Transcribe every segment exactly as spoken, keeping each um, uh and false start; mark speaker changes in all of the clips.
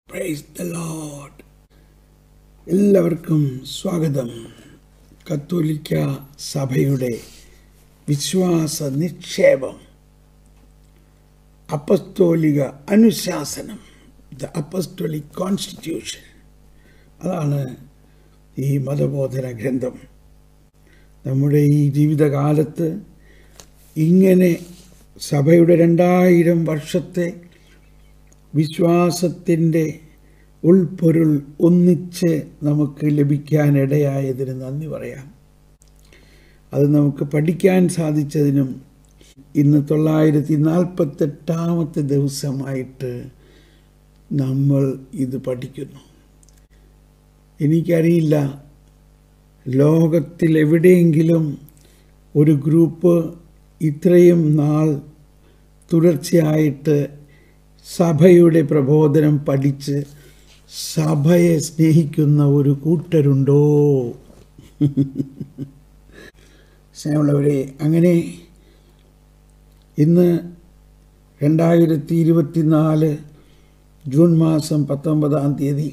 Speaker 1: Praise the Lord. എല്ലാവർക്കും സ്വാഗതം. കത്തോലിക്ക സഭയുടെ വിശ്വാസ നിക്ഷേപം, അപ്പസ്തോലിക അനുശാസനം, ദ അപ്പസ്തോലിക് കോൺസ്റ്റിറ്റ്യൂഷൻ, അതാണ് ഈ മതബോധന ഗ്രന്ഥം. നമ്മുടെ ഈ ജീവിതകാലത്ത് ഇങ്ങനെ സഭയുടെ രണ്ടായിരം വർഷത്തെ വിശ്വാസത്തിൻ്റെ ഉൾപ്പൊരുൾ ഒന്നിച്ച് നമുക്ക് ലഭിക്കാനിടയായതിന് നന്ദി പറയാം. അത് നമുക്ക് പഠിക്കാൻ സാധിച്ചതിനും ഇന്ന് തൊള്ളായിരത്തി നാൽപ്പത്തെട്ടാമത്തെ ദിവസമായിട്ട് നമ്മൾ ഇത് പഠിക്കുന്നു. എനിക്കറിയില്ല, ലോകത്തിൽ എവിടെയെങ്കിലും ഒരു ഗ്രൂപ്പ് ഇത്രയും നാൾ തുടർച്ചയായിട്ട് സഭയുടെ പ്രബോധനം പഠിച്ച് സഭയെ സ്നേഹിക്കുന്ന ഒരു കൂട്ടരുണ്ടോ? സ്നേഹമുള്ളവരെ, അങ്ങനെ ഇന്ന് രണ്ടായിരത്തി ഇരുപത്തി നാല് ജൂൺ മാസം പത്തൊമ്പതാം തീയതി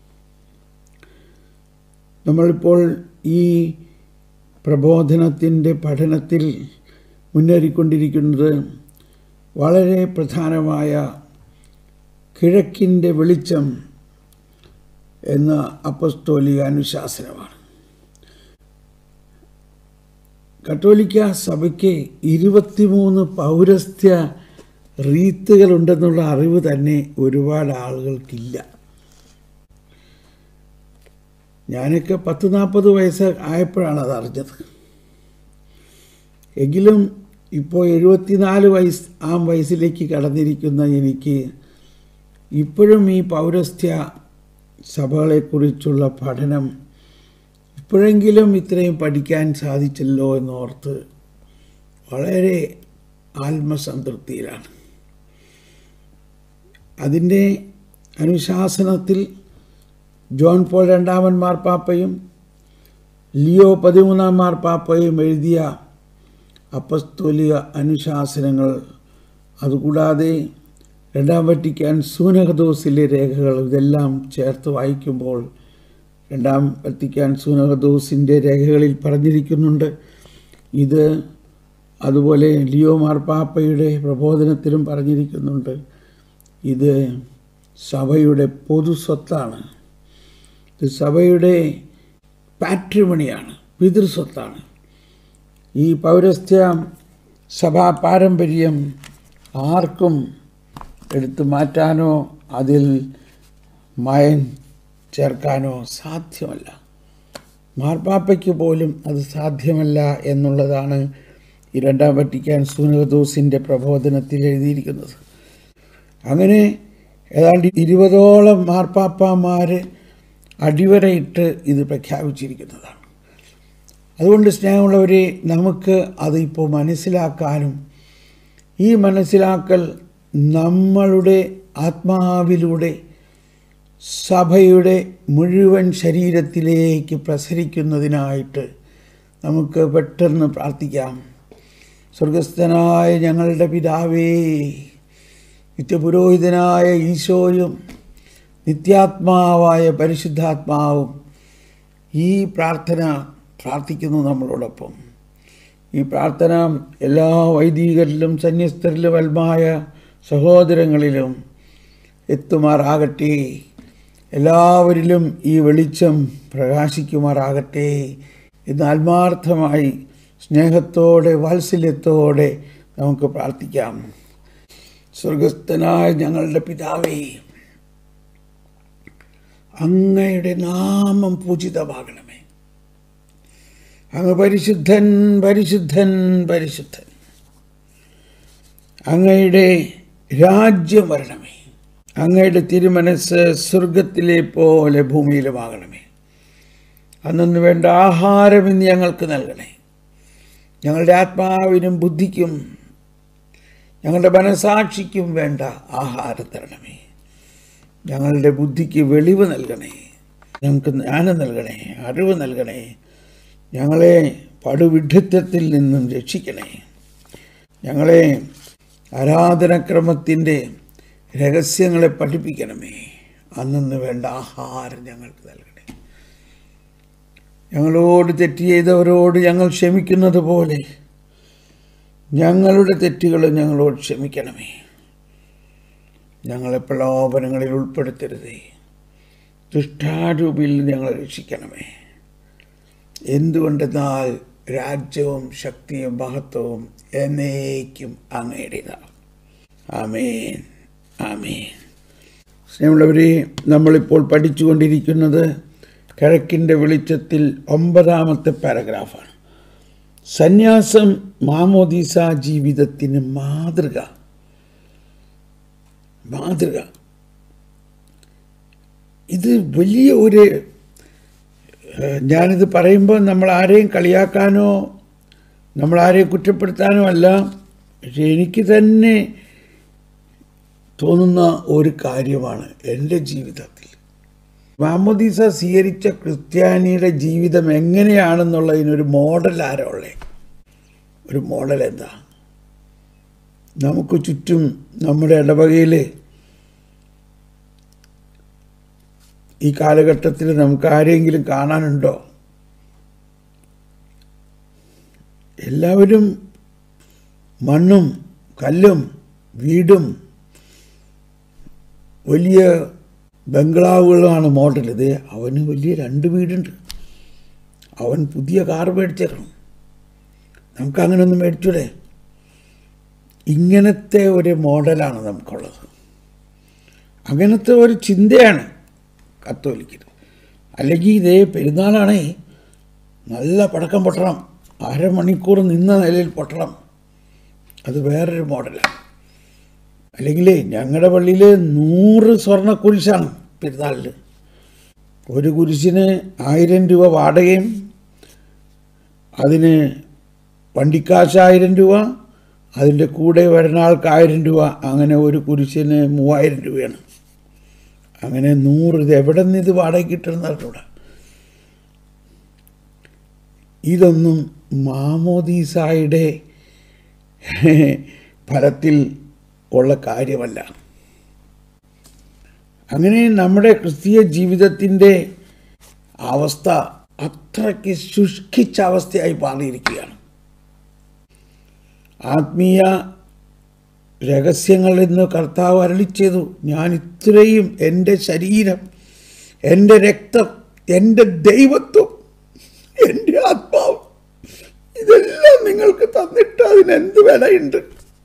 Speaker 1: നമ്മളിപ്പോൾ ഈ പ്രബോധനത്തിൻ്റെ പഠനത്തിൽ മുന്നേറിക്കൊണ്ടിരിക്കുന്നത് വളരെ പ്രധാനമായ കിഴക്കിൻ്റെ വെളിച്ചം എന്ന അപ്പസ്തോലിക അനുശാസനമാണ്. കത്തോലിക്ക സഭയ്ക്ക് ഇരുപത്തിമൂന്ന് പൗരസ്ത്യ റീത്തുകളുണ്ടെന്നുള്ള അറിവ് തന്നെ ഒരുപാട് ആളുകൾക്കില്ല. ഞാനൊക്കെ പത്ത് നാൽപ്പത് വയസ്സ് ആയപ്പോഴാണ് അത് അറിഞ്ഞത്. എങ്കിലും ഇപ്പോൾ എഴുപത്തിനാല് വയസ്സ് ആം വയസ്സിലേക്ക് കടന്നിരിക്കുന്ന എനിക്ക് ഇപ്പോഴും ഈ പൗരസ്ത്യ സഭകളെക്കുറിച്ചുള്ള പഠനം ഇപ്പോഴെങ്കിലും ഇത്രയും പഠിക്കാൻ സാധിച്ചല്ലോ എന്നോർത്ത് വളരെ ആത്മസംതൃപ്തിയിലാണ്. അതിൻ്റെ അനുശാസനത്തിൽ ജോൺ പോൾ രണ്ടാമൻ മാർപ്പാപ്പയും ലിയോ പതിമൂന്നാം മാർപ്പാപ്പയും എഴുതിയ അപ്പസ്തോലിക അനുശാസനങ്ങൾ, അതുകൂടാതെ രണ്ടാം വത്തിക്കാൻ സൂനഹദോസിലെ രേഖകൾ, ഇതെല്ലാം ചേർത്ത് വായിക്കുമ്പോൾ രണ്ടാം വത്തിക്കാൻ സൂനഹദോസിൻ്റെ രേഖകളിൽ പറഞ്ഞിരിക്കുന്നുണ്ട്. ഇത് അതുപോലെ ലിയോ മാർപ്പാപ്പയുടെ പ്രബോധനത്തിലും പറഞ്ഞിരിക്കുന്നുണ്ട്. ഇത് സഭയുടെ പൊതു സ്വത്താണ്. ഇത് സഭയുടെ പാട്രിമണിയാണ്, പിതൃസ്വത്താണ്. ഈ പൗരസ്ത്യ സഭാ പാരമ്പര്യം ആർക്കും എടുത്തു മാറ്റാനോ അതിൽ മായം ചേർക്കാനോ സാധ്യമല്ല. മാർപ്പാപ്പയ്ക്ക് പോലും അത് സാധ്യമല്ല എന്നുള്ളതാണ് ഈ രണ്ടാം വത്തിക്കാൻ സൂനഹദോസിൻ്റെ പ്രബോധനത്തിൽ എഴുതിയിരിക്കുന്നത്. അങ്ങനെ ഏതാണ്ട് ഇരുപതോളം മാർപ്പാപ്പമാർ അടിവരയിട്ട് ഇത് പ്രഖ്യാപിച്ചിരിക്കുന്നതാണ്. അതുകൊണ്ട് സ്നേഹമുള്ളവരെ, നമുക്ക് അതിപ്പോൾ മനസ്സിലാക്കാനും ഈ മനസ്സിലാക്കൽ നമ്മളുടെ ആത്മാവിലൂടെ സഭയുടെ മുഴുവൻ ശരീരത്തിലേക്ക് പ്രസരിക്കുന്നതിനായിട്ട് നമുക്ക് പെട്ടെന്ന് പ്രാർത്ഥിക്കാം. സ്വർഗസ്ഥനായ ഞങ്ങളുടെ പിതാവേ, നിത്യപുരോഹിതനായ ഈശോയും നിത്യാത്മാവായ പരിശുദ്ധാത്മാവും ഈ പ്രാർത്ഥന പ്രാർത്ഥിക്കുന്നു നമ്മളോടൊപ്പം. ഈ പ്രാർത്ഥന എല്ലാ വൈദികരിലും സന്യസ്തരിലും അൽമായ സഹോദരങ്ങളിലും എത്തുമാറാകട്ടെ. എല്ലാവരിലും ഈ വെളിച്ചം പ്രകാശിക്കുമാറാകട്ടെ എന്ന് ആത്മാർത്ഥമായി സ്നേഹത്തോടെ വാത്സല്യത്തോടെ നമുക്ക് പ്രാർത്ഥിക്കാം. സ്വർഗസ്ഥനായ ഞങ്ങളുടെ പിതാവേ, അങ്ങയുടെ നാമം പൂജിതമാകണമേ. അങ്ങ് പരിശുദ്ധൻ, പരിശുദ്ധൻ, പരിശുദ്ധൻ. അങ്ങയുടെ രാജ്യം വരണമേ. അങ്ങയുടെ തിരുമനസ് സ്വർഗത്തിലെ പോലെ ഭൂമിയിലുമാകണമേ. അന്നു വേണ്ട ആഹാരം ഇന്ന് ഞങ്ങൾക്ക് നൽകണേ. ഞങ്ങളുടെ ആത്മാവിനും ബുദ്ധിക്കും ഞങ്ങളുടെ മനസാക്ഷിക്കും വേണ്ട ആഹാരം തരണമേ. ഞങ്ങളുടെ ബുദ്ധിക്ക് വെളിവ് നൽകണേ. ഞങ്ങൾക്ക് ജ്ഞാനം നൽകണേ, അറിവ് നൽകണേ. ഞങ്ങളെ പടുവിഡ്ഢിത്തത്തിൽ നിന്നും രക്ഷിക്കണേ. ഞങ്ങളെ ആരാധനക്രമത്തിൻ്റെ രഹസ്യങ്ങളെ പഠിപ്പിക്കണമേ. അന്നു വേണ്ട ആഹാരം ഞങ്ങൾക്ക് നൽകണേ. ഞങ്ങളോട് തെറ്റ് ചെയ്തവരോട് ഞങ്ങൾ ക്ഷമിക്കുന്നത് പോലെ ഞങ്ങളുടെ തെറ്റുകൾ ഞങ്ങളോട് ക്ഷമിക്കണമേ. ഞങ്ങളെ പ്രലോഭനങ്ങളിൽ ഉൾപ്പെടുത്തരുതേ. ദുഷ്ടാരൂപിയിൽ ഞങ്ങളെ രക്ഷിക്കണമേ. എന്തുകൊണ്ടെന്നാൽ രാജ്യവും ശക്തിയും മഹത്വവും എന്നേക്കും അങ്ങയുടേതാണ്. ആമേൻ, ആമേൻ. സ്നേഹമുള്ളവരെ, നമ്മളിപ്പോൾ പഠിച്ചുകൊണ്ടിരിക്കുന്നത് കിഴക്കിൻ്റെ വെളിച്ചത്തിൽ ഒമ്പതാമത്തെ പാരഗ്രാഫാണ്. സന്യാസം മാമോദീസ ജീവിതത്തിന് മാതൃക. മാതൃക ഇത് വലിയ ഒരു, ഞാനിത് പറയുമ്പോൾ നമ്മൾ ആരെയും കളിയാക്കാനോ നമ്മളാരെയും കുറ്റപ്പെടുത്താനോ അല്ല, പക്ഷെ എനിക്ക് തന്നെ തോന്നുന്ന ഒരു കാര്യമാണ് എൻ്റെ ജീവിതത്തിൽ. മാമോദീസ സ്വീകരിച്ച ക്രിസ്ത്യാനിയുടെ ജീവിതം എങ്ങനെയാണെന്നുള്ളതിനൊരു മോഡൽ ആരാ ഉള്ളേ? ഒരു മോഡൽ എന്താ? നമുക്ക് ചുറ്റും നമ്മുടെ ഇടവകയിൽ ഈ കാലഘട്ടത്തിൽ നമുക്ക് ആരെങ്കിലും കാണാനുണ്ടോ? എല്ലാവരും മണ്ണും കല്ലും വീടും വലിയ ബംഗ്ലാവുകളാണ് മോഡൽ. ഇത് അവന് വലിയ രണ്ട് വീടുണ്ട്, അവൻ പുതിയ കാർ മേടിച്ചേക്കണം, നമുക്കങ്ങനെയൊന്നും മേടിച്ചൂടെ? ഇങ്ങനത്തെ ഒരു മോഡലാണ് നമുക്കുള്ളത്. അങ്ങനത്തെ ഒരു ചിന്തയാണ് കത്തോലിക്കർ. അല്ലെങ്കിൽ ഇതേ പെരുന്നാളാണേ നല്ല പടക്കം പൊട്ടണം, അരമണിക്കൂർ നിന്ന നിലയിൽ പൊട്ടണം, അത് വേറൊരു മോഡലാണ്. അല്ലെങ്കിൽ ഞങ്ങളുടെ പള്ളിയിൽ നൂറ് സ്വർണ്ണ കുരിശാണ് പെരുന്നാളിൽ. ഒരു കുരിശിന് ആയിരം രൂപ വാടകയും അതിന് വണ്ടിക്കാശ് ആയിരം രൂപ, അതിൻ്റെ കൂടെ വരുന്ന ആൾക്ക് ആയിരം രൂപ, അങ്ങനെ ഒരു കുരിശിന് മൂവായിരം രൂപയാണ്. അങ്ങനെ നൂറ്. ഇത് എവിടെ നിന്ന് ഇത് വാടക കിട്ടുന്നവരോട്? ഇതൊന്നും മാമോദീസായുടെ ഫലത്തിൽ ഉള്ള കാര്യമല്ല. അങ്ങനെ നമ്മുടെ ക്രിസ്തീയ ജീവിതത്തിൻ്റെ അവസ്ഥ അത്രയ്ക്ക് ശുഷ്കിച്ച അവസ്ഥയായി മാറിയിരിക്കുകയാണ്. ആത്മീയ രഹസ്യങ്ങൾ എന്ന് കർത്താവ് അരുളി ചെയ്തു. ഞാൻ ഇത്രയും എൻ്റെ ശരീരം, എൻ്റെ രക്തം, എൻ്റെ ദൈവത്വം, എൻ്റെ ആത്മാവ് ഇതെല്ലാം നിങ്ങൾക്ക് തന്നിട്ട് അതിനെന്ത് വിലയുണ്ട്?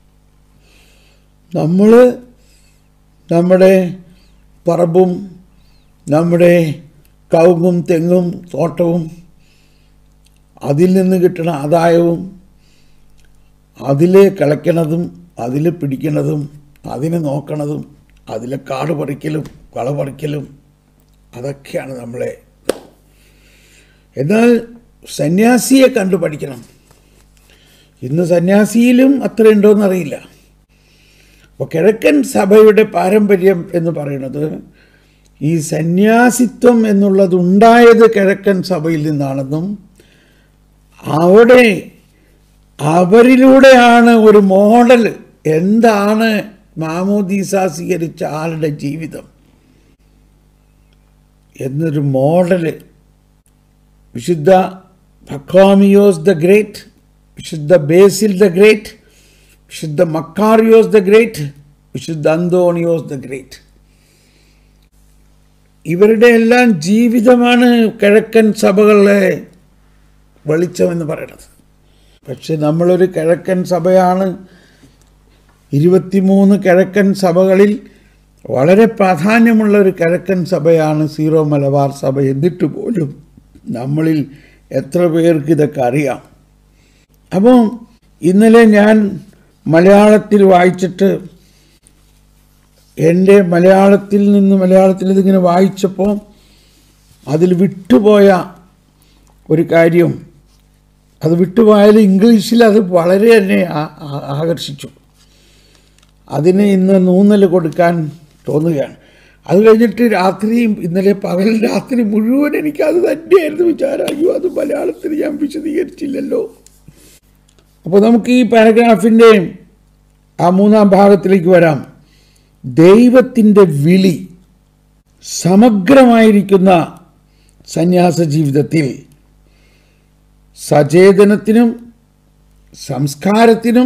Speaker 1: നമ്മൾ നമ്മുടെ പറമ്പും നമ്മുടെ കവുങ്ങും തെങ്ങും തോട്ടവും അതിൽ നിന്ന് കിട്ടുന്ന ആദായവും അതിൽ കിളയ്ക്കണതും അതിൽ പിടിക്കണതും അതിനെ നോക്കണതും അതിലെ കാട് പറിക്കലും കള പറിക്കലും അതൊക്കെയാണ് നമ്മളെ. എന്നാൽ സന്യാസിയെ കണ്ടു പഠിക്കണം. ഇന്ന് സന്യാസിയിലും അത്ര ഉണ്ടോയെന്നറിയില്ല. അപ്പോൾ കിഴക്കൻ സഭയുടെ പാരമ്പര്യം എന്ന് പറയുന്നത് ഈ സന്യാസിത്വം എന്നുള്ളത് ഉണ്ടായത് കിഴക്കൻ സഭയിൽ നിന്നാണെന്നും അവിടെ അവരിലൂടെയാണ് ഒരു മോഡൽ. എന്താണ് മാമോദീസ സ്വീകരിച്ച ആളുടെ ജീവിതം എന്നൊരു മോഡൽ വിശുദ്ധ പക്വാമിയോസ് ദ ഗ്രേറ്റ്, വിശുദ്ധ ബേസിൽ ദ ഗ്രേറ്റ്, വിശുദ്ധ മക്കാറിയോസ് ദ ഗ്രേറ്റ്, വിശുദ്ധ അന്തോണിയോസ് ദ ഗ്രേറ്റ്, ഇവരുടെ എല്ലാം ജീവിതമാണ് കിഴക്കൻ സഭകളെ വെളിച്ചമെന്ന് പറയുന്നത്. പക്ഷെ നമ്മളൊരു കിഴക്കൻ സഭയാണ്. ഇരുപത്തിമൂന്ന് കിഴക്കൻ സഭകളിൽ വളരെ പ്രാധാന്യമുള്ള ഒരു കിഴക്കൻ സഭയാണ് സീറോ മലബാർ സഭ. എന്നിട്ട് പോലും നമ്മളിൽ എത്ര പേർക്ക് ഇതൊക്കെ അറിയാം? അപ്പോൾ ഇന്നലെ ഞാൻ മലയാളത്തിൽ വായിച്ചിട്ട് എൻ്റെ മലയാളത്തിൽ നിന്ന് മലയാളത്തിൽ ഇതിങ്ങനെ വായിച്ചപ്പോൾ അതിൽ വിട്ടുപോയ ഒരു കാര്യം, അത് വിട്ടുപോയാലും ഇംഗ്ലീഷിൽ അത് വളരെ തന്നെ ആകർഷിച്ചു. അതിന് ഇന്ന് നൂന്നൽ കൊടുക്കാൻ തോന്നുകയാണ്. അത് കഴിഞ്ഞിട്ട് രാത്രിയും ഇന്നലെ പകൽ രാത്രി മുഴുവൻ എനിക്കത് തന്നെയായിരുന്നു വിചാരം. അയ്യോ, അത് മലയാളത്തിൽ ഞാൻ വിശദീകരിച്ചില്ലല്ലോ. അപ്പോൾ നമുക്ക് ഈ പാരഗ്രാഫിൻ്റെ ആ മൂന്നാം ഭാഗത്തിലേക്ക് വരാം. ദൈവത്തിൻ്റെ വിളി. സമഗ്രമായിരിക്കുന്ന സന്യാസ ജീവിതത്തിൽ സചേതനത്തിനും സംസ്കാരത്തിനും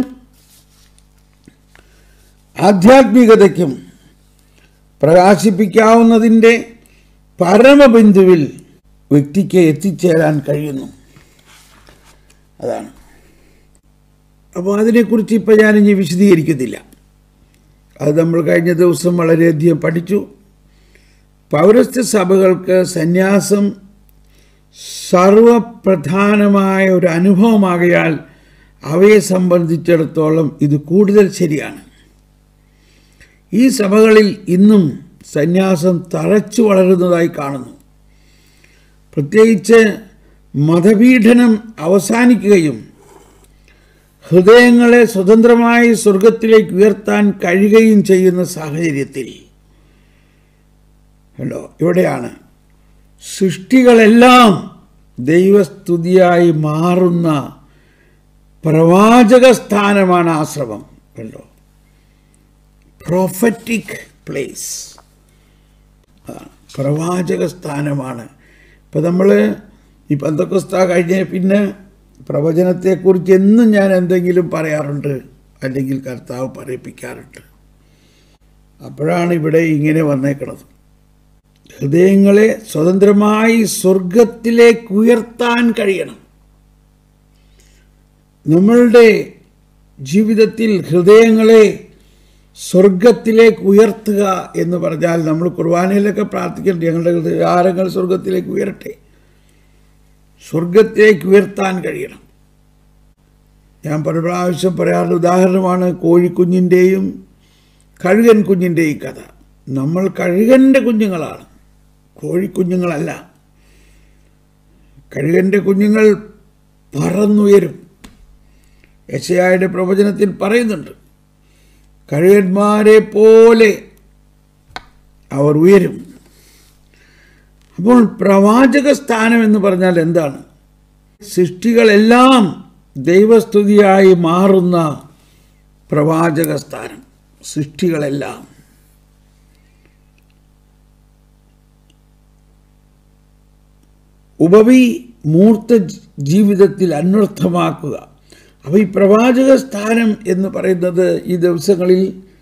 Speaker 1: ആധ്യാത്മികതയ്ക്കും പ്രകാശിപ്പിക്കാവുന്നതിൻ്റെ പരമബിന്ദുവിൽ വ്യക്തിക്ക് എത്തിച്ചേരാൻ കഴിയുന്നു. അതാണ്. അപ്പോൾ അതിനെക്കുറിച്ച് ഇപ്പോൾ ഞാനിനി വിശദീകരിക്കുന്നില്ല. അത് നമ്മൾ കഴിഞ്ഞ ദിവസം വളരെയധികം പഠിച്ചു. പൗരസ്ത്യ സഭകൾക്ക് സന്യാസം സർവപ്രധാനമായ ഒരു അനുഭവമാകയാൽ അവയെ സംബന്ധിച്ചിടത്തോളം ഇത് കൂടുതൽ ശരിയാണ്. ഈ സഭകളിൽ ഇന്നും സന്യാസം തഴച്ചു വളരുന്നതായി കാണുന്നു. പ്രത്യേകിച്ച് മതപീഡനം അവസാനിക്കുകയും ഹൃദയങ്ങളെ സ്വതന്ത്രമായി സ്വർഗത്തിലേക്ക് ഉയർത്താൻ കഴിയുകയും ചെയ്യുന്ന സാഹചര്യത്തിൽ കണ്ടോ, ഇവിടെയാണ് സൃഷ്ടികളെല്ലാം ദൈവസ്തുതിയായി മാറുന്ന പ്രവാചക സ്ഥാനമാണ് ആശ്രമം. കണ്ടോ, പ്രൊഫറ്റിക് പ്ലേസ്, അതാണ് പ്രവാചക സ്ഥാനമാണ്. ഇപ്പം നമ്മൾ ഈ പെന്തക്കോസ്താ കഴിഞ്ഞ പിന്നെ പ്രവചനത്തെക്കുറിച്ച് എന്നും ഞാൻ എന്തെങ്കിലും പറയാറുണ്ട്, അല്ലെങ്കിൽ കർത്താവ് പറയിപ്പിക്കാറുണ്ട്. അപ്പോഴാണ് ഇവിടെ ഇങ്ങനെ വന്നേക്കുന്നത്. ഹൃദയങ്ങളെ സ്വതന്ത്രമായി സ്വർഗത്തിലേക്ക് ഉയർത്താൻ കഴിയണം. നമ്മളുടെ ജീവിതത്തിൽ ഹൃദയങ്ങളെ സ്വർഗത്തിലേക്ക് ഉയർത്തുക എന്ന് പറഞ്ഞാൽ നമ്മൾ കുർബാനയിലൊക്കെ പ്രാർത്ഥിക്കേണ്ടത് ഞങ്ങളുടെ ഹൃദയാരങ്ങൾ സ്വർഗത്തിലേക്ക് ഉയരട്ടെ, സ്വർഗത്തിലേക്ക് ഉയർത്താൻ കഴിയണം. ഞാൻ പല പ്രാവശ്യം പറയാറുള്ള ഉദാഹരണമാണ് കോഴിക്കുഞ്ഞിൻ്റെയും കഴുകൻ കുഞ്ഞിൻ്റെയും കഥ. നമ്മൾ കഴുകൻ്റെ കുഞ്ഞുങ്ങളാണ്, കോഴിക്കുഞ്ഞുങ്ങളല്ല. കഴുകൻ്റെ കുഞ്ഞുങ്ങൾ പറന്നുയരും. യെശയ്യായുടെ പ്രവചനത്തിൽ പറയുന്നുണ്ട്, കഴുകന്മാരെ പോലെ അവർ ഉയരും. അപ്പോൾ പ്രവാചക സ്ഥാനം എന്ന് പറഞ്ഞാൽ എന്താണ്? സൃഷ്ടികളെല്ലാം ദൈവസ്തുതിയായി മാറുന്ന പ്രവാചക സ്ഥാനം. സൃഷ്ടികളെല്ലാം ഉപവി മൂർത്ത ജീവിതത്തിൽ അന്വർത്ഥമാക്കുക. അപ്പോൾ ഈ പ്രവാചക സ്ഥാനം എന്ന് പറയുന്നത് ഈ ദിവസങ്ങളിൽ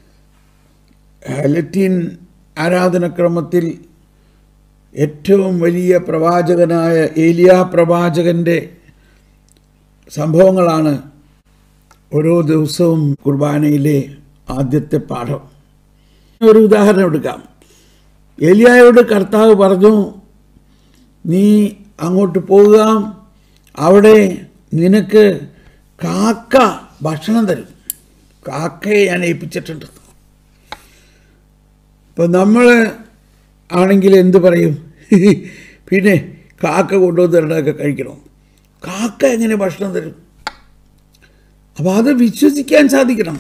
Speaker 1: ലത്തീൻ ആരാധനക്രമത്തിൽ ഏറ്റവും വലിയ പ്രവാചകനായ ഏലിയാ പ്രവാചകൻ്റെ സംഭവങ്ങളാണ് ഓരോ ദിവസവും കുർബാനയിലെ ആദ്യത്തെ പാഠം. ഒരു ഉദാഹരണം എടുക്കാം. ഏലിയായോട് കർത്താവ് പറഞ്ഞു, നീ അങ്ങോട്ട് പോവുക, അവിടെ നിനക്ക് കാക്ക ഭക്ഷണം തരും. കാക്കയെ ഞാൻ ഏൽപ്പിച്ചിട്ടുണ്ട്. ഇപ്പം നമ്മൾ ആണെങ്കിൽ എന്ത് പറയും? പിന്നെ കാക്ക കൊണ്ടുവന്നിടൊക്കെ കഴിക്കണം. കാക്ക എങ്ങനെ ഭക്ഷണം തരും? അപ്പോൾ അത് വിശ്വസിക്കാൻ സാധിക്കണം.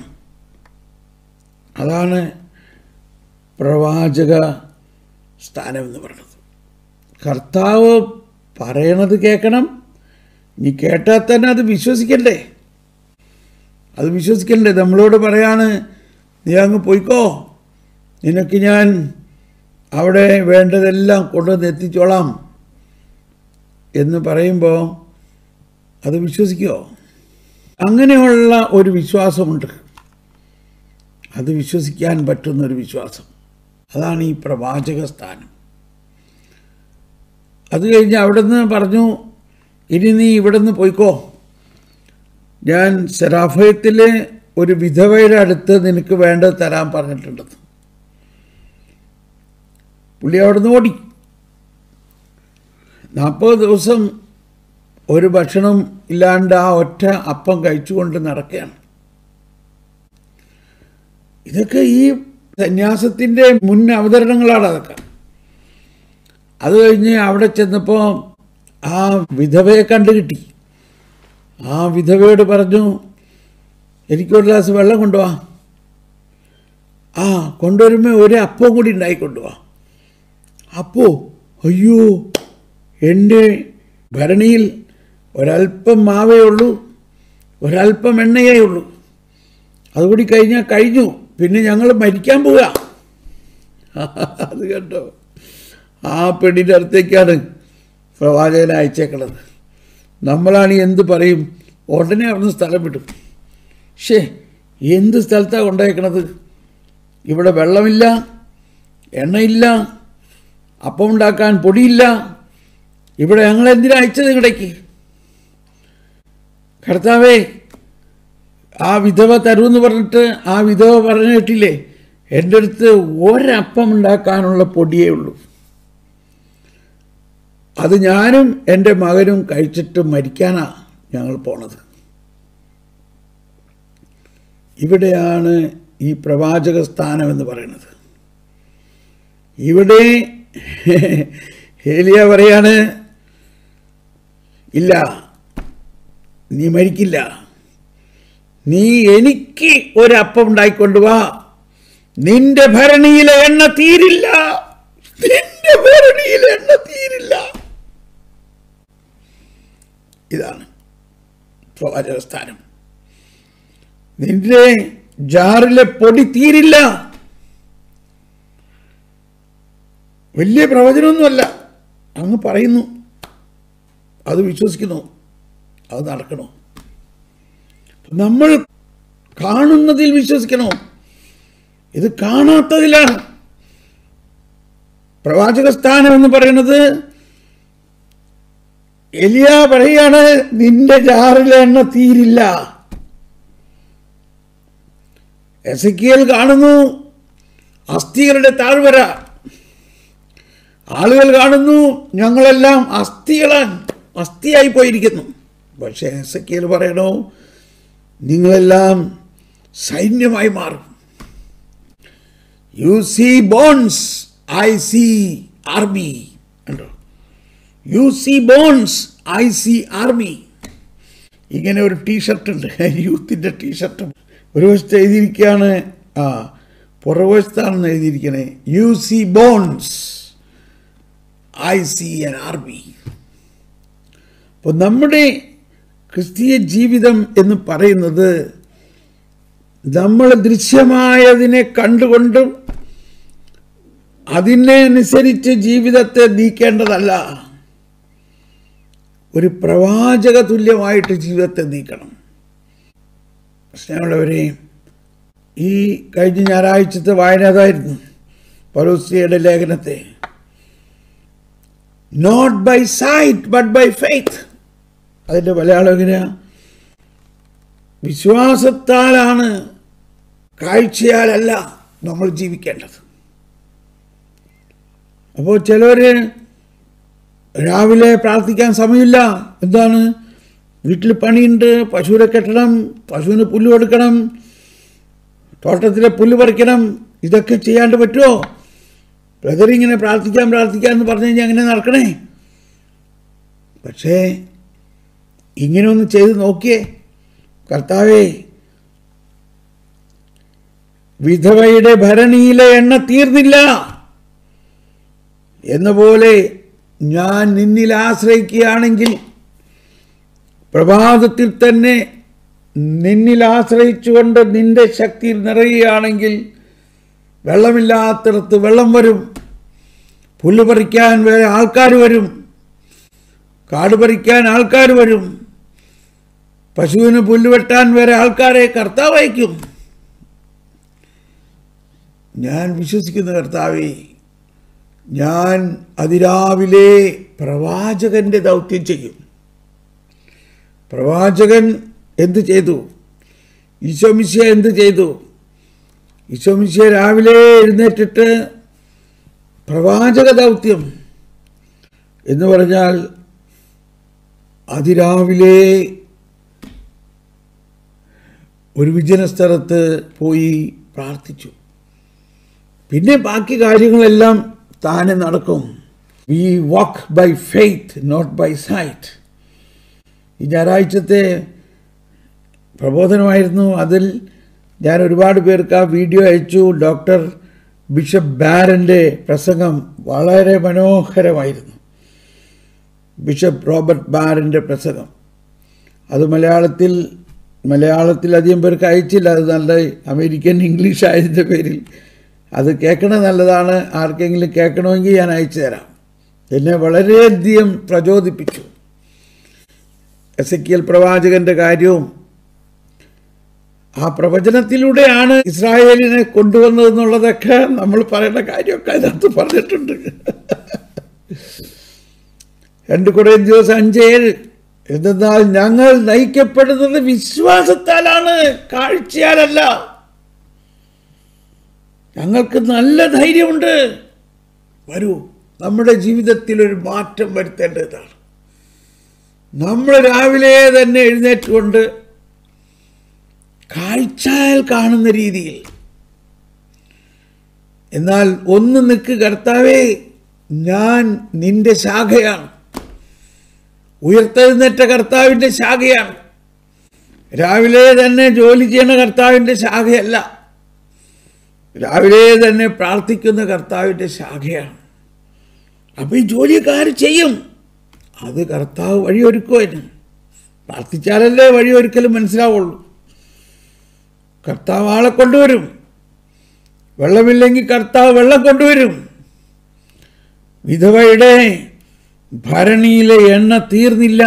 Speaker 1: അതാണ് പ്രവാചക സ്ഥാനം എന്ന് പറയുന്നത്. കർത്താവ് പറയണത് കേൾക്കണം. നീ കേട്ടാൽ തന്നെ അത് വിശ്വസിക്കണ്ടേ? അത് വിശ്വസിക്കണ്ടേ? നമ്മളോട് പറയാണ്, നീ അങ്ങ് പോയിക്കോ, നിനക്ക് ഞാൻ അവിടെ വേണ്ടതെല്ലാം കൊണ്ടുവന്ന് എത്തിച്ചോളാം എന്ന് പറയുമ്പോൾ അത് വിശ്വസിക്കുമോ? അങ്ങനെയുള്ള ഒരു വിശ്വാസമുണ്ട്. അത് വിശ്വസിക്കാൻ പറ്റുന്നൊരു വിശ്വാസം. അതാണ് ഈ പ്രവാചക സ്ഥാനം. അത് കഴിഞ്ഞ് അവിടെ നിന്ന് പറഞ്ഞു, ഇനി നീ ഇവിടെ നിന്ന് പോയിക്കോ, ഞാൻ സെറാഫയത്തിലെ ഒരു വിധവയുടെ അടുത്ത് നിനക്ക് വേണ്ടത് തരാൻ പറഞ്ഞിട്ടുണ്ടെന്ന്. പുള്ളി അവിടെ നിന്ന് ഓടി. നാൽപ്പത് ദിവസം ഒരു ഭക്ഷണം ഇല്ലാണ്ട് ആ ഒറ്റ അപ്പം കഴിച്ചുകൊണ്ട് നടക്കുകയാണ്. ഇതൊക്കെ ഈ സന്യാസത്തിൻ്റെ മുൻ അവതരണങ്ങളാണ് അതൊക്കെ. അത് കഴിഞ്ഞ് അവിടെ ചെന്നപ്പോൾ ആ വിധവയെ കണ്ടു കിട്ടി. ആ വിധവയോട് പറഞ്ഞു, എനിക്കൊരു ഗ്ലാസ് വെള്ളം കൊണ്ടുപോവാ. ആ കൊണ്ടുവരുമ്പോൾ ഒരു അപ്പം കൂടി ഉണ്ടായി കൊണ്ടുപോവാ. അപ്പോ അയ്യോ, എൻ്റെ ഭരണിയിൽ ഒരല്പം മാവേ ഉള്ളൂ, ഒരല്പം എണ്ണയേ ഉള്ളൂ, അതുകൂടി കഴിഞ്ഞാൽ കഴിഞ്ഞു, പിന്നെ ഞങ്ങൾ മരിക്കാൻ പോവുക. അത് കണ്ടോ? ആ പെണ്ണിൻ്റെ അടുത്തേക്കാണ് പ്രവാചകനെ അയച്ചേക്കണത്. നമ്മളാണ് എന്ത് പറയും? ഉടനെ അവിടുന്ന് സ്ഥലം വിടും. പക്ഷേ എന്ത് സ്ഥലത്താണ് കൊണ്ടേക്കണത്? ഇവിടെ വെള്ളമില്ല, എണ്ണയില്ല, അപ്പം ഉണ്ടാക്കാൻ പൊടിയില്ല. ഇവിടെ ഞങ്ങൾ എന്തിനാ അയച്ചത് ഇവിടേക്ക്? കർത്താവേ, ആ വിധവ തരുമെന്ന് പറഞ്ഞിട്ട് ആ വിധവ പറഞ്ഞു കേട്ടില്ലേ, എൻ്റെ അടുത്ത് ഒരപ്പം ഉണ്ടാക്കാനുള്ള പൊടിയേ ഉള്ളൂ, അത് ഞാനും എൻ്റെ മകനും കഴിച്ചിട്ട് മരിക്കാനാ ഞങ്ങൾ പോണത്. ഇവിടെയാണ് ഈ പ്രവാചക സ്ഥാനം എന്ന് പറയുന്നത്. ഇവിടെ ഏലിയ പറയാണ്, ഇല്ല, നീ മരിക്കില്ല, നീ എനിക്ക് ഒരപ്പം ഉണ്ടായിക്കൊണ്ടുവാ, നിന്റെ ഭരണിയിലെ എണ്ണ തീരില്ല, നിന്റെ ഭരണിയിലെ എണ്ണ തീരില്ല. ഇതാണ് പ്രവാചക സ്ഥാനം. നിന്റെ ജാറിലെ പൊടി തീരില്ല. വലിയ പ്രവചനമൊന്നുമല്ല, അങ്ങ് പറയുന്നു, അത് വിശ്വസിക്കുന്നു, അത് നടക്കണോ? നമ്മൾ കാണുന്നതിൽ വിശ്വസിക്കണോ? ഇത് കാണാത്തതിലാണ്. പ്രവാചക സ്ഥാനം എന്ന് പറയുന്നത്, എലിയ പറയാണ്, നിന്റെ ജാറിലെ എണ്ണ തീരില്ല. എസെക്കിയേൽ കാണുന്നു അസ്ഥികളുടെ താഴ്വര. ആളുകൾ കാണുന്നു ഞങ്ങളെല്ലാം അസ്ഥികളാണ്, അസ്ഥിയായി പോയിരിക്കുന്നു. പക്ഷേ എസെക്കിയേൽ പറയണോ, നിങ്ങളെല്ലാം സൈന്യമായി മാറും. You see bones, I see army. കണ്ടോ? You see bones, I see army. ഇങ്ങനെ ഒരു ടീഷർട്ട് ഉണ്ട്, യൂത്തിൻ്റെ ടീഷർട്ട്. ഒരു വശത്ത് എഴുതിയിരിക്കുകയാണ്, ആ പുറവശത്താണെന്ന് എഴുതിയിരിക്കണേ, you see bones, I see an army. അപ്പോൾ നമ്മുടെ ക്രിസ്തീയ ജീവിതം എന്ന് പറയുന്നത് നമ്മൾ ദൃശ്യമായതിനെ കണ്ടുകൊണ്ടും അതിനെ അനുസരിച്ച് ജീവിതത്തെ നീക്കേണ്ടതല്ല, ഒരു പ്രവാചക തുല്യമായിട്ട് ജീവിതത്തെ നീക്കണം. സ്നേഹമുള്ളവരെ, ഈ കഴിഞ്ഞ ഞായറാഴ്ചത്തെ വായന അതായിരുന്നു, പൗലോസ്യയുടെ ലേഖനത്തെ. Not by sight but by faith. അതിൻ്റെ മലയാളം എങ്ങനെയാ? വിശ്വാസത്താലാണ്, കാഴ്ചയാലല്ല നമ്മൾ ജീവിക്കേണ്ടത്. അപ്പോൾ ചിലർ രാവിലെ പ്രാർത്ഥിക്കാൻ സമയമില്ല, എന്താണ്, വീട്ടിൽ പണിയുണ്ട്, പശുവിനെ കെട്ടണം, പശുവിന് പുല്ല് കൊടുക്കണം, തോട്ടത്തിലെ പുല്ല് പറിക്കണം, ഇതൊക്കെ ചെയ്യാണ്ട് പറ്റുമോ? ബ്രദർ ഇങ്ങനെ പ്രാർത്ഥിക്കാൻ പ്രാർത്ഥിക്കാൻ എന്ന് പറഞ്ഞു കഴിഞ്ഞാൽ അങ്ങനെ നടക്കണേ. പക്ഷേ ഇങ്ങനെ ഒന്ന് ചെയ്ത് നോക്കിയേ, കർത്താവേ, വിധവയുടെ ഭരണിയിലെ എണ്ണ തീർന്നില്ല എന്ന പോലെ ഞാൻ നിന്നിൽ ആശ്രയിക്കുകയാണെങ്കിൽ, പ്രഭാതത്തിൽ തന്നെ നിന്നിൽ ആശ്രയിച്ചുകൊണ്ട് നിന്റെ ശക്തിയിൽ നിറയുകയാണെങ്കിൽ, വെള്ളമില്ലാത്തിടത്ത് വെള്ളം വരും, പുല്ല് പറിക്കാൻ വേറെ ആൾക്കാർ വരും, കാട് പറിക്കാൻ ആൾക്കാർ വരും, പശുവിന് പുല്ല് വെട്ടാൻ വേറെ ആൾക്കാരെ കർത്താവ് അയക്കും. ഞാൻ വിശ്വസിക്കുന്ന കർത്താവേ, ഞാൻ അതിരാവിലെ പ്രവാചകന്റെ ദൗത്യം ചെയ്യും. പ്രവാചകൻ എന്ത് ചെയ്തു? ഈശോ മിശിഹ എന്ത് ചെയ്തു? ഈശോ മിശിഹ രാവിലെ എഴുന്നേറ്റിട്ട് പ്രവാചക ദൗത്യം എന്ന് പറഞ്ഞാൽ അതിരാവിലെ ഒരു വിജന സ്ഥലത്ത് പോയി പ്രാർത്ഥിച്ചു. പിന്നെ ബാക്കി കാര്യങ്ങളെല്ലാം താനെ നടക്കും. We walk by faith, not by sight. ഈ ഞായറാഴ്ചത്തെ പ്രബോധനമായിരുന്നു. അതിൽ ഞാൻ ഒരുപാട് പേർക്ക് ആ വീഡിയോ അയച്ചു. ഡോക്ടർ ബിഷപ്പ് ബാരൻ്റെ പ്രസംഗം വളരെ മനോഹരമായിരുന്നു. ബിഷപ്പ് റോബർട്ട് ബാരൻ്റെ പ്രസംഗം അത് മലയാളത്തിൽ മലയാളത്തിൽ അധികം പേർക്ക് അയച്ചില്ല. അത് നല്ല അമേരിക്കൻ ഇംഗ്ലീഷ് ആയതിൻ്റെ പേരിൽ അത് കേൾക്കണത് നല്ലതാണ്. ആർക്കെങ്കിലും കേൾക്കണമെങ്കിൽ ഞാൻ അയച്ചു തരാം. എന്നെ വളരെയധികം പ്രചോദിപ്പിച്ചു. എസെക്കിയേൽ പ്രവാചകന്റെ കാര്യവും ആ പ്രവചനത്തിലൂടെയാണ് ഇസ്രായേലിനെ കൊണ്ടുവന്നതെന്നുള്ളതൊക്കെ നമ്മൾ പറയുന്ന കാര്യമൊക്കെ അതിനകത്ത് പറഞ്ഞിട്ടുണ്ട്. രണ്ട് കൊരിന്ത്യർ അഞ്ചേഴ് എന്തെന്നാൽ ഞങ്ങൾ നയിക്കപ്പെടുന്നത് വിശ്വാസത്താലാണ്, കാഴ്ചയാലല്ല. ഞങ്ങൾക്ക് നല്ല ധൈര്യമുണ്ട്. വരൂ, നമ്മുടെ ജീവിതത്തിൽ ഒരു മാറ്റം വരുത്തേണ്ടതാണ്. നമ്മൾ രാവിലെ തന്നെ എഴുന്നേറ്റുകൊണ്ട് കാഴ്ചയാൽ കാണുന്ന രീതിയിൽ, എന്നാൽ ഒന്ന് നിൽക്ക് കർത്താവേ, ഞാൻ നിന്റെ ശാഖയാണ്, ഉയർത്തെഴുന്നേറ്റ കർത്താവിൻ്റെ ശാഖയാണ്. രാവിലെ തന്നെ ജോലി ചെയ്യുന്ന കർത്താവിൻ്റെ ശാഖയല്ല, രാവിലെ തന്നെ പ്രാർത്ഥിക്കുന്ന കർത്താവിൻ്റെ ശാഖയാണ്. അപ്പം ഈ ജോലിക്കാർ ചെയ്യും, അത് കർത്താവ് വഴിയൊരുക്കുമായിരുന്നു. പ്രാർത്ഥിച്ചാലല്ലേ വഴിയൊരുക്കലും മനസ്സിലാവുള്ളൂ. കർത്താവ് ആളെ കൊണ്ടുവരും. വെള്ളമില്ലെങ്കിൽ കർത്താവ് വെള്ളം കൊണ്ടുവരും. വിധവയുടെ ഭരണിയിലെ എണ്ണ തീർന്നില്ല,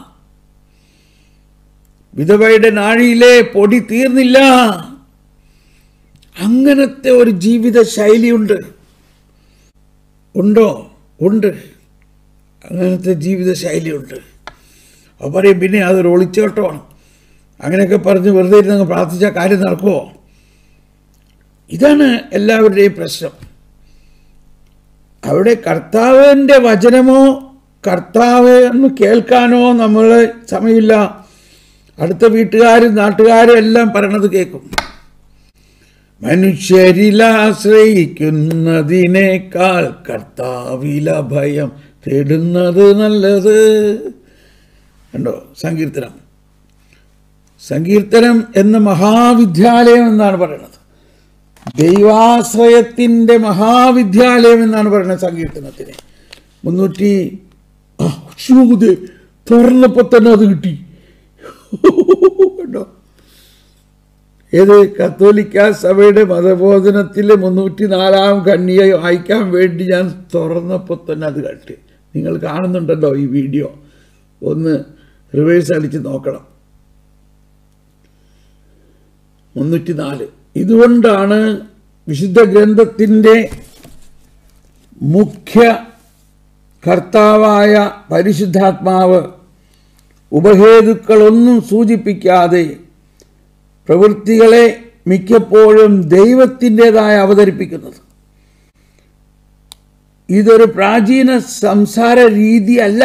Speaker 1: വിധവയുടെ നാഴിയിലെ പൊടി തീർന്നില്ല. അങ്ങനത്തെ ഒരു ജീവിത ശൈലിയുണ്ട്. ഉണ്ടോ? ഉണ്ട്. അങ്ങനത്തെ ജീവിത ശൈലിയുണ്ട്. അപ്പോൾ പറയും പിന്നെ അതൊരു ഒളിച്ചോട്ടമാണ്, അങ്ങനെയൊക്കെ പറഞ്ഞ് വെറുതെ ഇരുന്ന് പ്രാർത്ഥിച്ചാൽ കാര്യം നടക്കുമോ? ഇതാണ് എല്ലാവരുടെയും പ്രശ്നം. അവിടെ കർത്താവിൻ്റെ വചനമോ കർത്താവ് എന്ന് കേൾക്കാനോ നമ്മൾ സമയമില്ല. അടുത്ത വീട്ടുകാരും നാട്ടുകാരും എല്ലാം പറയണത് കേൾക്കും. മനുഷ്യരിൽ ആശ്രയിക്കുന്നതിനേക്കാൾ കർത്താവില ഭയം തേടുന്നത് നല്ലത്. കണ്ടോ സങ്കീർത്തനം. സങ്കീർത്തനം എന്ന മഹാവിദ്യാലയം എന്നാണ് പറയുന്നത്. ദൈവാശ്രയത്തിൻ്റെ മഹാവിദ്യാലയം എന്നാണ് പറയുന്നത് സങ്കീർത്തനത്തിന്. മുന്നൂറ്റി തുറന്നപ്പോൾ തന്നെ അത് കിട്ടി. കേട്ടോ, ഏത് കത്തോലിക്ക സഭയുടെ മതബോധനത്തിലെ മുന്നൂറ്റി നാലാം ഖണ്ഡിക വായിക്കാൻ വേണ്ടി ഞാൻ തുറന്നപ്പോൾ തന്നെ അത് കണ്ടു. നിങ്ങൾ കാണുന്നുണ്ടല്ലോ ഈ വീഡിയോ, ഒന്ന് റിവേഴ്സ് അടിച്ച് നോക്കണം. മുന്നൂറ്റി നാല്. ഇതുകൊണ്ടാണ് വിശുദ്ധ ഗ്രന്ഥത്തിൻ്റെ മുഖ്യ കർത്താവായ പരിശുദ്ധാത്മാവ് ഉപഹേതുക്കളൊന്നും സൂചിപ്പിക്കാതെ പ്രവൃത്തികളെ മിക്കപ്പോഴും ദൈവത്തിൻ്റെതായി അവതരിപ്പിക്കുന്നത്. ഇതൊരു പ്രാചീന സംസാര രീതി അല്ല.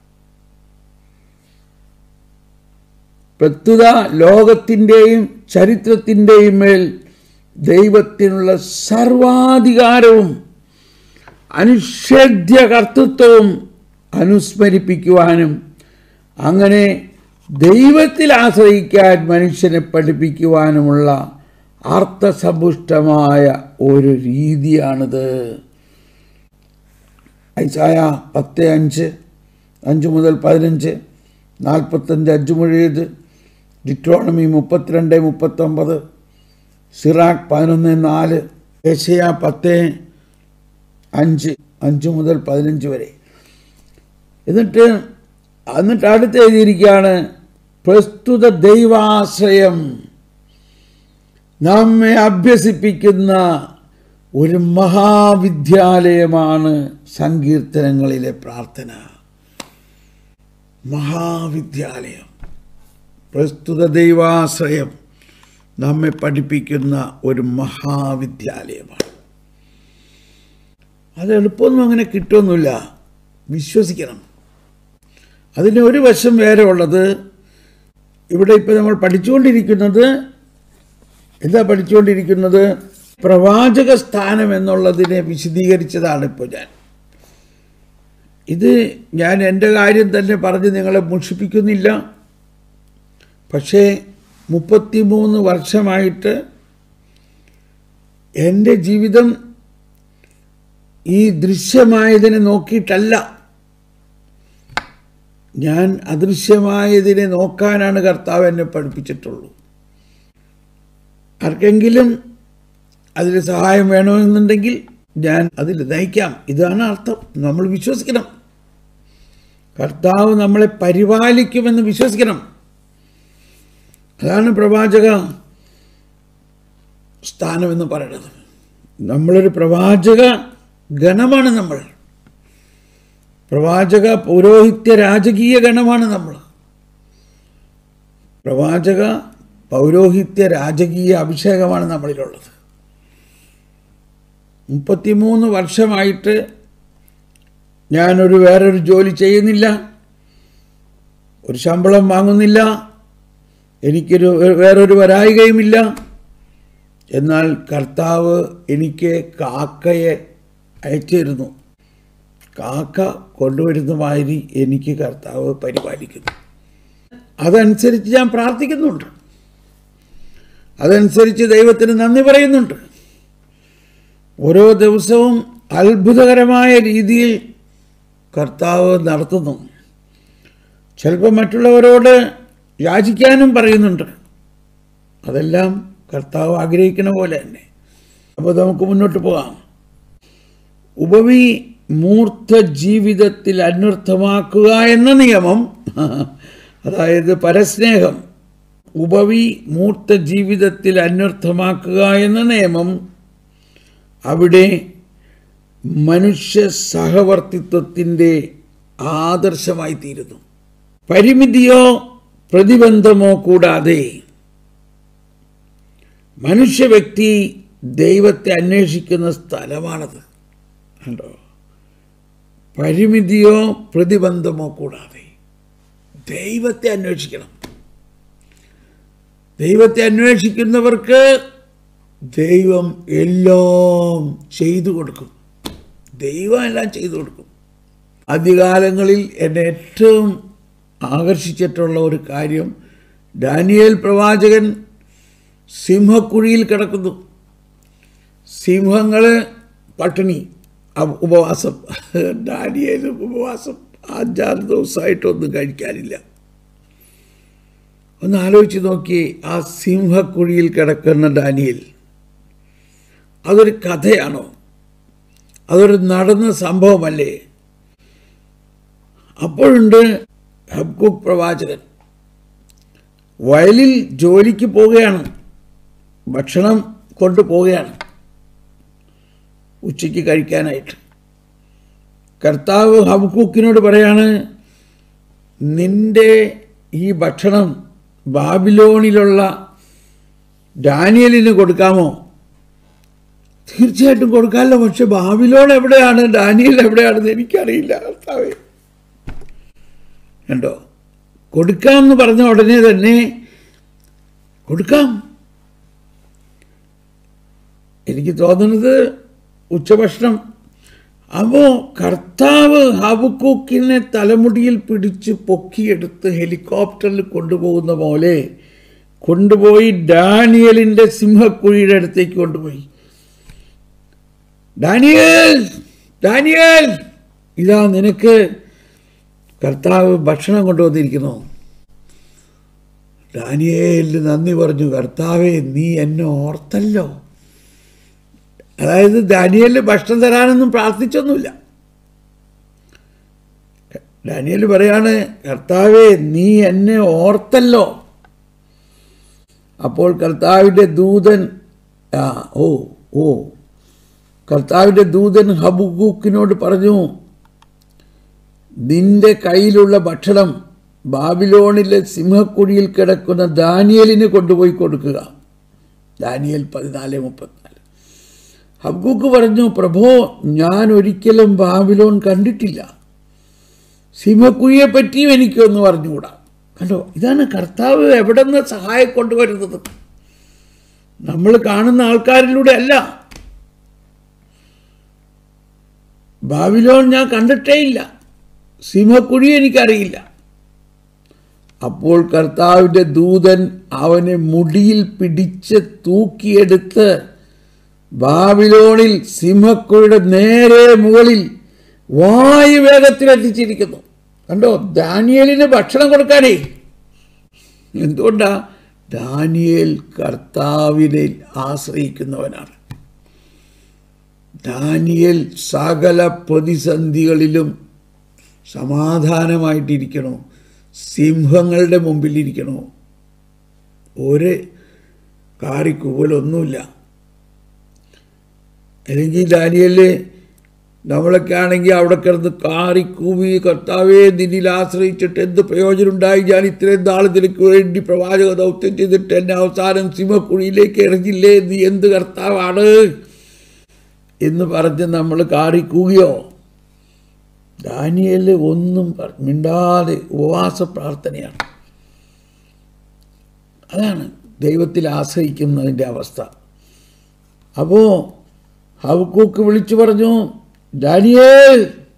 Speaker 1: പ്രസ്തുത ലോകത്തിൻ്റെയും ചരിത്രത്തിൻ്റെയും മേൽ ദൈവത്തിനുള്ള സർവാധികാരവും അനിഷേധ്യ കർത്തൃത്വവും അനുസ്മരിപ്പിക്കുവാനും അങ്ങനെ ദൈവത്തിൽ ആശ്രയിക്കാൻ മനുഷ്യനെ പഠിപ്പിക്കുവാനുമുള്ള അർത്ഥസമ്പുഷ്ടമായ ഒരു രീതിയാണിത്. ഐസായ പത്ത് അഞ്ച് അഞ്ച് മുതൽ പതിനഞ്ച്, നാൽപ്പത്തഞ്ച് അഞ്ച് മുഴുവത്, ഡിട്രോണമി മുപ്പത്തിരണ്ട് മുപ്പത്തൊമ്പത്, സിറാഖ് പതിനൊന്ന് നാല്, യെശയ്യാ പത്ത് അഞ്ച് അഞ്ച് മുതൽ പതിനഞ്ച് വരെ. എന്നിട്ട് എന്നിട്ട് അടുത്ത് എഴുതിയിരിക്കുകയാണ്, പ്രസ്തുത ദൈവാശ്രയം നമ്മെ അഭ്യസിപ്പിക്കുന്ന ഒരു മഹാവിദ്യാലയമാണ് സങ്കീർത്തനങ്ങളിലെ പ്രാർത്ഥന. മഹാവിദ്യാലയം, പ്രസ്തുത ദൈവാശ്രയം നമ്മെ പഠിപ്പിക്കുന്ന ഒരു മഹാവിദ്യാലയമാണ്. അത് എളുപ്പമൊന്നും അങ്ങനെ കിട്ടുമൊന്നുമില്ല, വിശ്വസിക്കണം. അതിന് ഒരു വശം വേറെ ഉള്ളത്. ഇവിടെ ഇപ്പോൾ നമ്മൾ പഠിച്ചുകൊണ്ടിരിക്കുന്നത് എന്താ പഠിച്ചുകൊണ്ടിരിക്കുന്നത് പ്രവാചക സ്ഥാനം എന്നുള്ളതിനെ വിശദീകരിച്ചതാണ് ഇപ്പോൾ ഞാൻ. ഇത് ഞാൻ എൻ്റെ കാര്യം തന്നെ പറഞ്ഞ് നിങ്ങളെ മുഷിപ്പിക്കുന്നില്ല. പക്ഷേ മുപ്പത്തി മൂന്ന് വർഷമായിട്ട് എൻ്റെ ജീവിതം ഈ ദൃശ്യമായതിനെ നോക്കിയിട്ടല്ല, ഞാൻ അദൃശ്യമായതിനെ നോക്കാനാണ് കർത്താവ് എന്നെ പഠിപ്പിച്ചിട്ടുള്ളൂ. ആർക്കെങ്കിലും അതിൽ സഹായം വേണമെന്നുണ്ടെങ്കിൽ ഞാൻ അതിൽ നയിക്കാം. ഇതാണ് അർത്ഥം. നമ്മൾ വിശ്വസിക്കണം, കർത്താവ് നമ്മളെ പരിപാലിക്കുമെന്ന് വിശ്വസിക്കണം. അതാണ് പ്രവാചക സ്ഥാനമെന്ന് പറയുന്നത്. നമ്മളൊരു പ്രവാചക ഗണമാണ്. നമ്മൾ പ്രവാചക പൗരോഹിത്യ രാജകീയ ഗണമാണ്. നമ്മൾ പ്രവാചക പൗരോഹിത്യ രാജകീയ അഭിഷേകമാണ് നമ്മളിലുള്ളത്. മുപ്പത്തിമൂന്ന് വർഷമായിട്ട് ഞാനൊരു വേറൊരു ജോലി ചെയ്യുന്നില്ല, ഒരു ശമ്പളം വാങ്ങുന്നില്ല, എനിക്കൊരു വേറൊരു വരായികയുമില്ല. എന്നാൽ കർത്താവ് എനിക്ക് കാക്കയെ അയച്ചിരുന്നു. കാക്ക കൊണ്ടുവരുന്ന മാതിരി എനിക്ക് കർത്താവ് പരിപാലിക്കുന്നു. അതനുസരിച്ച് ഞാൻ പ്രാർത്ഥിക്കുന്നുണ്ട്, അതനുസരിച്ച് ദൈവത്തിന് നന്ദി പറയുന്നുണ്ട്. ഓരോ ദിവസവും അത്ഭുതകരമായ രീതിയിൽ കർത്താവ് നടത്തുന്നു. ചിലപ്പോൾ മറ്റുള്ളവരോട് യാചിക്കാനും പറയുന്നുണ്ട്. അതെല്ലാം കർത്താവ് ആഗ്രഹിക്കുന്ന പോലെ തന്നെ. അപ്പോൾ നമുക്ക് മുന്നോട്ട് പോകാം. ഉപവി മൂർത്ത ജീവിതത്തിൽ അന്വർത്ഥമാക്കുക എന്ന നിയമം, അതായത് പരസ്നേഹം, ഉപവി മൂർത്ത ജീവിതത്തിൽ അന്വർത്ഥമാക്കുക എന്ന നിയമം അവിടെ മനുഷ്യ സഹവർത്തിത്വത്തിൻ്റെ ആദർശമായി തീരുന്നു. പരിമിതിയോ പ്രതിബന്ധമോ കൂടാതെ മനുഷ്യ വ്യക്തി ദൈവത്തെ അന്വേഷിക്കുന്ന സ്ഥലമാണത്. കണ്ടോ? പരിമിതിയോ പ്രതിബന്ധമോ കൂടാതെ ദൈവത്തെ അന്വേഷിക്കണം. ദൈവത്തെ അന്വേഷിക്കുന്നവർക്ക് ദൈവം എല്ലാം ചെയ്തു കൊടുക്കും. ദൈവം എല്ലാം ചെയ്തു കൊടുക്കും. ആദ്യകാലങ്ങളിൽ എന്നെ ഏറ്റവും ആകർഷിച്ചിട്ടുള്ള ഒരു കാര്യം, ദാനിയേൽ പ്രവാചകൻ സിംഹക്കുഴിയിൽ കിടക്കുന്നു. സിംഹങ്ങൾ പട്ടിണി, ഉപവാസം. ദാനിയേലും ഉപവാസം. അഞ്ചാറ് ദിവസമായിട്ടൊന്നും കഴിക്കാനില്ല. ഒന്ന് ആലോചിച്ച് നോക്കി, ആ സിംഹക്കുഴിയിൽ കിടക്കുന്ന ദാനിയേൽ. അതൊരു കഥയാണോ? അതൊരു നടന്ന സംഭവമല്ലേ? അപ്പോഴുണ്ട് ഹബക്കൂക്ക് പ്രവാചകൻ വയലിൽ ജോലിക്ക് പോവുകയാണ്, ഭക്ഷണം കൊണ്ടുപോവുകയാണ് ഉച്ചയ്ക്ക് കഴിക്കാനായിട്ട്. കർത്താവ് ഹബക്കൂക്കിനോട് പറയാണ്, നിന്റെ ഈ ഭക്ഷണം ബാബിലോണിലുള്ള ദാനിയേലിന് കൊടുക്കാമോ? തീർച്ചയായിട്ടും കൊടുക്കാമല്ലോ, പക്ഷെ ബാബിലോൺ എവിടെയാണ്, ദാനിയേൽ എവിടെയാണെന്ന് എനിക്കറിയില്ല കർത്താവേ. കണ്ടോ? കൊടുക്കാമെന്ന് പറഞ്ഞ ഉടനെ തന്നെ കൊടുക്കാം. എനിക്ക് തോന്നുന്നത് ഉച്ചഭക്ഷണം. അപ്പോൾ കർത്താവ് ഹബക്കൂക്കിനെ തലമുടിയിൽ പിടിച്ച് പൊക്കിയെടുത്ത് ഹെലികോപ്റ്ററിൽ കൊണ്ടുപോകുന്ന പോലെ കൊണ്ടുപോയി ദാനിയേലിൻ്റെ സിംഹക്കുഴിയുടെ അടുത്തേക്ക് കൊണ്ടുപോയി. ദാനിയേൽ, ദാനിയേൽ, ഇതാ നിനക്ക് കർത്താവ് ഭക്ഷണം കൊണ്ടുവന്നിരിക്കുന്നു. ദാനിയേലിന് നന്ദി പറഞ്ഞു. കർത്താവേ, നീ എന്നെ ഓർത്തല്ലോ. അതായത് ദാനിയേലിന് ഭക്ഷണം തരാനൊന്നും പ്രാർത്ഥിച്ചൊന്നുമില്ല. ദാനിയേൽ പറയാണ്, കർത്താവേ, നീ എന്നെ ഓർത്തല്ലോ. അപ്പോൾ കർത്താവിൻ്റെ ദൂതൻ ആ ഓ ഓ കർത്താവിൻ്റെ ദൂതൻ ഹബക്കൂക്കിനോട് പറഞ്ഞു, നിന്റെ കയ്യിലുള്ള ഭക്ഷണം ബാബിലോണിലെ സിംഹക്കുഴിയിൽ കിടക്കുന്ന ദാനിയേലിന് കൊണ്ടുപോയി കൊടുക്കുക. ദാനിയേൽ പതിനാല് മുപ്പത്തിനാല്. ഹബക്കൂക്ക് പറഞ്ഞു, പ്രഭോ, ഞാൻ ഒരിക്കലും ബാബിലോൺ കണ്ടിട്ടില്ല, സിംഹക്കുഴിയെ പറ്റിയും എനിക്കൊന്നും അറിഞ്ഞുകൂടാ. കണ്ടോ? ഇതാണ് കർത്താവ് എവിടെ നിന്ന് സഹായം കൊണ്ടുവരുന്നത്. നമ്മൾ കാണുന്ന ആൾക്കാരിലൂടെ അല്ല. ബാബിലോൺ ഞാൻ കണ്ടിട്ടേ ഇല്ല, സിംഹക്കുഴി എനിക്കറിയില്ല. അപ്പോൾ കർത്താവിൻ്റെ ദൂതൻ അവനെ മുടിയിൽ പിടിച്ച് തൂക്കിയെടുത്ത് ബാബിലോണിൽ സിംഹക്കുഴിയുടെ നേരെ മുകളിൽ വായുവേഗത്തിൽ എത്തിച്ചിരിക്കുന്നു. കണ്ടോ? ദാനിയേലിന് ഭക്ഷണം കൊടുക്കാനേ. എന്തുകൊണ്ടാ? ദാനിയേൽ കർത്താവിനെ ആശ്രയിക്കുന്നവനാണ്. ദാനിയേൽ സകല പ്രതിസന്ധികളിലും സമാധാനമായിട്ടിരിക്കണോ, സിംഹങ്ങളുടെ മുമ്പിലിരിക്കണോ, ഒരു കാറിക്കൂവലൊന്നുമില്ല. അല്ലെങ്കിൽ ദാനിയേല് നമ്മളൊക്കെ ആണെങ്കിൽ അവിടെ കിടന്ന് കാറിക്കൂവി, കർത്താവേ നിന്നിൽ ആശ്രയിച്ചിട്ട് എന്ത് പ്രയോജനം ഉണ്ടായി, ഞാൻ ഇത്രയും നാൾ നിനക്ക് വേണ്ടി പ്രവാചക ദൗത്യം ചെയ്തിട്ട് എന്നെ അവസാനം സിംഹക്കുഴിയിലേക്ക് എറിഞ്ഞില്ലേ, നീ എന്ത് കർത്താവാണ് എന്ന് പറഞ്ഞ് നമ്മൾ കാറിക്കൂവിയോ? ദാനിയേല് ഒന്നും മിണ്ടാതെ ഉപവാസ പ്രാർത്ഥനയാണ്. അതാണ് ദൈവത്തിൽ ആശ്രയിക്കുന്നതിൻ്റെ അവസ്ഥ. അപ്പോൾ ഹബക്കൂക്ക് വിളിച്ചു പറഞ്ഞു, ദാനിയേൽ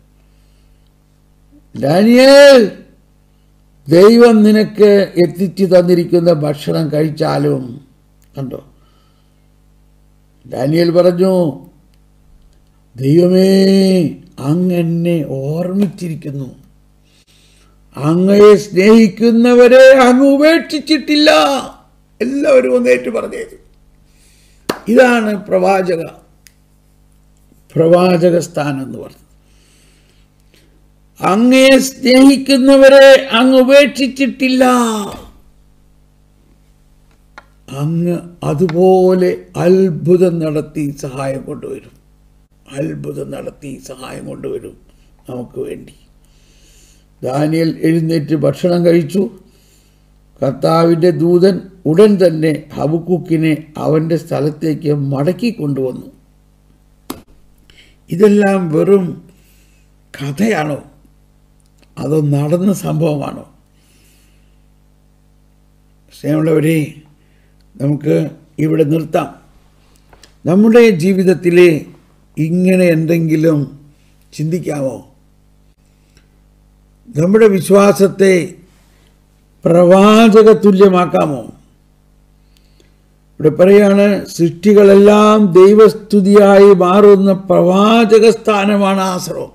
Speaker 1: ദാനിയേൽ ദൈവം നിനക്ക് എത്തിച്ചു തന്നിരിക്കുന്ന ഭക്ഷണം കഴിച്ചാലും. കണ്ടോ, ദാനിയേൽ പറഞ്ഞു, ദൈവമേ അങ്ങ് എന്നെ ഓർമ്മിച്ചിരിക്കുന്നു, അങ്ങയെ സ്നേഹിക്കുന്നവരെ അങ്ങ് ഉപേക്ഷിച്ചിട്ടില്ല. എല്ലാവരും ഒന്നേറ്റ് പറഞ്ഞത്. ഇതാണ് പ്രവാചക പ്രവാചക സ്ഥാനം എന്ന് പറഞ്ഞത്. അങ്ങയെ സ്നേഹിക്കുന്നവരെ അങ്ങ് ഉപേക്ഷിച്ചിട്ടില്ല, അങ്ങ് അതുപോലെ അത്ഭുതം നടത്തി സഹായം കൊണ്ടുവരും. അത്ഭുതം നടത്തി സഹായം കൊണ്ടുവരും നമുക്ക് വേണ്ടി. ദാനിയേൽ എഴുന്നേറ്റ് ഭക്ഷണം കഴിച്ചു. കർത്താവിൻ്റെ ദൂതൻ ഉടൻ തന്നെ ഹബക്കൂക്കിനെ അവൻ്റെ സ്ഥലത്തേക്ക് മടക്കി കൊണ്ടുവന്നു. ഇതെല്ലാം വെറും കഥയാണോ അതോ നടന്ന സംഭവമാണോ? സ്നേഹമുള്ളവരെ, നമുക്ക് ഇവിടെ നിർത്താം. നമ്മുടെ ജീവിതത്തിലെ ഇങ്ങനെ എന്തെങ്കിലും ചിന്തിക്കാമോ? നമ്മുടെ വിശ്വാസത്തെ പ്രവാചക തുല്യമാക്കാമോ? ഇവിടെ പറയാണ്, സൃഷ്ടികളെല്ലാം ദൈവസ്തുതിയായി മാറുന്ന പ്രവാചക സ്ഥാനമാണ് ആശ്രമം.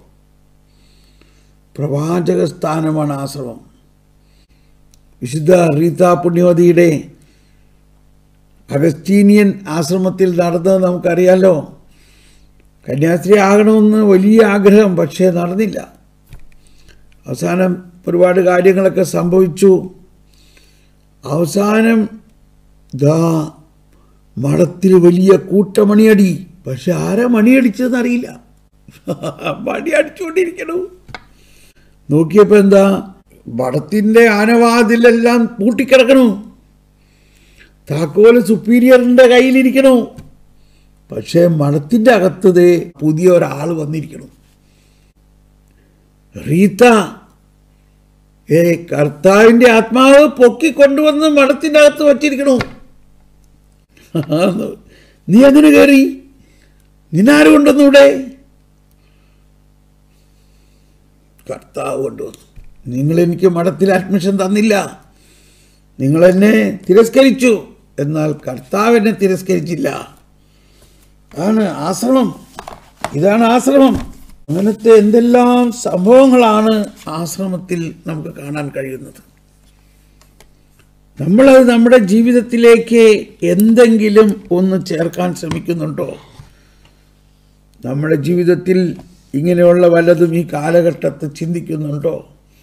Speaker 1: പ്രവാചക സ്ഥാനമാണ് ആശ്രമം. വിശുദ്ധ റീത്ത പുണ്യവതിയുടെ അഗസ്റ്റീനിയൻ ആശ്രമത്തിൽ നടന്നത് നമുക്കറിയാലോ. കന്യാസ്ത്രീ ആകണമെന്ന് വലിയ ആഗ്രഹം, പക്ഷേ നടന്നില്ല. അവസാനം ഒരുപാട് കാര്യങ്ങളൊക്കെ സംഭവിച്ചു. അവസാനം ദാ മഠത്തിൽ വലിയ കൂട്ടമണിയടി. പക്ഷെ ആരാ മണിയടിച്ചതെന്നറിയില്ല. മണി അടിച്ചുകൊണ്ടിരിക്കണു. നോക്കിയപ്പോൾ എന്താ, മഠത്തിൻ്റെ ആനവാതിലെല്ലാം പൂട്ടിക്കിടക്കണു. താക്കോല് സുപ്പീരിയറിൻ്റെ കയ്യിലിരിക്കണു. പക്ഷേ മഠത്തിൻ്റെ അകത്തത് പുതിയ ഒരാൾ വന്നിരിക്കണു. റീത്ത ഏ കർത്താവിൻ്റെ ആത്മാവ് പൊക്കിക്കൊണ്ടുവന്ന് മഠത്തിൻ്റെ അകത്ത് വച്ചിരിക്കണു. നീ അതിന് കയറി, നിന്നാര് കൊണ്ടുവന്നൂടെ? കർത്താവ് കൊണ്ടുവന്നു. നിങ്ങളെനിക്ക് മഠത്തിൽ അഡ്മിഷൻ തന്നില്ല, നിങ്ങളെന്നെ തിരസ്കരിച്ചു, എന്നാൽ കർത്താവ് എന്നെ തിരസ്കരിച്ചില്ല. അതാണ് ആശ്രമം. ഇതാണ് ആശ്രമം. അങ്ങനത്തെ എന്തെല്ലാം സംഭവങ്ങളാണ് ആശ്രമത്തിൽ നമുക്ക് കാണാൻ കഴിയുന്നത്. നമ്മളത് നമ്മുടെ ജീവിതത്തിലേക്ക് എന്തെങ്കിലും ഒന്ന് ചേർക്കാൻ ശ്രമിക്കുന്നുണ്ടോ? നമ്മുടെ ജീവിതത്തിൽ ഇങ്ങനെയുള്ള വല്ലതും ഈ കാലഘട്ടത്തിൽ ചിന്തിക്കുന്നുണ്ടോ?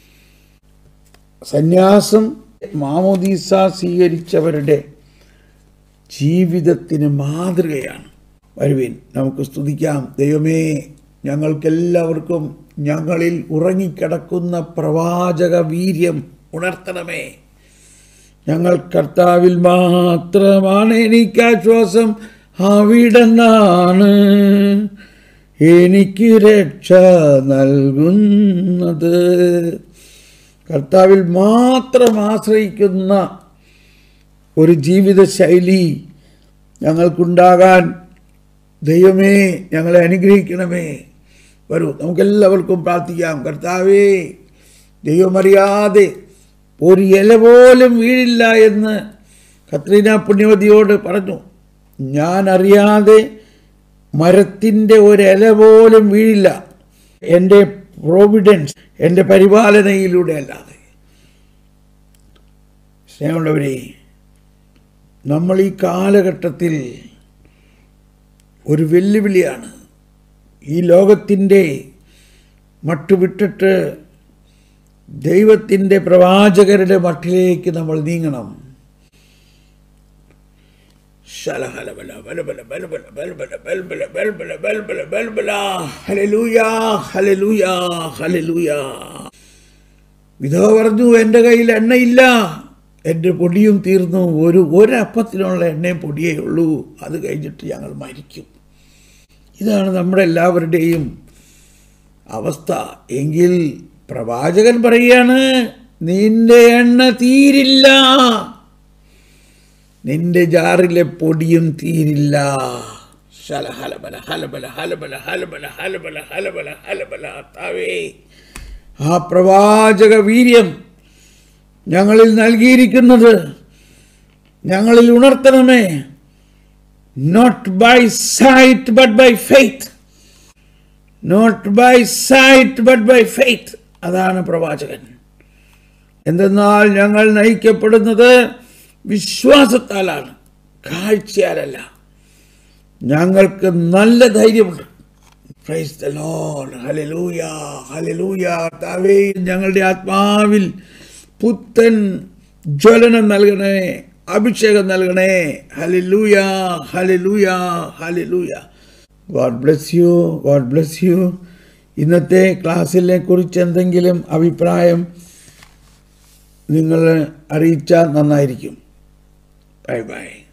Speaker 1: സന്യാസം മാമോദീസ സ്വീകരിച്ചവരുടെ ജീവിതത്തിന് മാതൃകയാണ്. വരുവിൻ, നമുക്ക് സ്തുതിക്കാം. ദൈവമേ, ഞങ്ങൾക്കെല്ലാവർക്കും ഞങ്ങളിൽ ഉറങ്ങിക്കിടക്കുന്ന പ്രവാചക വീര്യം ഉണർത്തണമേ. ഞങ്ങൾ കർത്താവിൽ മാത്രമാണ് എനിക്കാശ്വാസം, അവിടുന്നാണ് എനിക്ക് രക്ഷ നൽകുന്നത്. കർത്താവിൽ മാത്രം ആശ്രയിക്കുന്ന ഒരു ജീവിതശൈലി ഞങ്ങൾക്കുണ്ടാകാൻ ദൈവമേ ഞങ്ങളെ അനുഗ്രഹിക്കണമേ. വരൂ, നമുക്കെല്ലാവർക്കും പ്രാർത്ഥിക്കാം. കർത്താവേ, ദൈവമറിയാതെ ഒരു ഇല പോലും വീഴില്ല എന്ന് കത്രീന പുണ്യവതിയോട് പറഞ്ഞു. ഞാൻ അറിയാതെ മരത്തിൻ്റെ ഒരില പോലും വീഴില്ല, എൻ്റെ പ്രോവിഡൻസ്, എൻ്റെ പരിപാലനയിലൂടെ അല്ലാതെ. സ്നേഹമുള്ളവരെ, നമ്മൾ ഈ കാലഘട്ടത്തിൽ ഒരു വെല്ലുവിളിയാണ് ഈ ലോകത്തിൻ്റെ മട്ടുവിട്ടിട്ട് ദൈവത്തിൻ്റെ പ്രവാചകരുടെ മട്ടിലേക്ക് നമ്മൾ നീങ്ങണം. വിധവ പറഞ്ഞു, എൻ്റെ കയ്യിൽ എണ്ണയില്ല, എൻ്റെ പൊടിയും തീർന്നു, ഒരു ഒരപ്പത്തിനുള്ള എണ്ണയും പൊടിയേ ഉള്ളൂ, അത് കഴിഞ്ഞിട്ട് ഞങ്ങൾ മരിക്കും. ഇതാണ് നമ്മുടെ എല്ലാവരുടെയും അവസ്ഥ. എങ്കിൽ പ്രവാചകൻ പറയുകയാണ്, നിന്റെ എണ്ണ തീരില്ല, നിന്റെ ജാറിലെ പൊടിയും തീരില്ല. ആ പ്രവാചക വീര്യം ഞങ്ങളിൽ നൽകിയിരിക്കുന്നത് ഞങ്ങളിൽ ഉണർത്തണമേ. Not by sight but by faith, not by sight but by faith. അതാണ് പ്രവാചകൻ. എന്തെന്നാൽ ഞങ്ങൾ നയിക്കപ്പെടുന്നത് വിശ്വാസത്താലാണ്, കാഴ്ചയാലല്ല. ഞങ്ങൾക്ക് നല്ല ധൈര്യമുണ്ട്. Praise the Lord. ഹല്ലേലൂയ, ഹല്ലേലൂയ. കർത്താവേ, ഞങ്ങളുടെ ആത്മാവിൽ പുത്തൻ ജ്വലനം നൽകണേ, അഭിഷേകം നൽകണേ. ഹല്ലേലൂയ, ഹല്ലേലൂയ, ഹല്ലേലൂയ. God bless you, God bless you. ഇന്നത്തെ ക്ലാസ്സിനെ കുറിച്ച് എന്തെങ്കിലും അഭിപ്രായം നിങ്ങൾ അറിയിച്ചാൽ നന്നായിരിക്കും. Bye by.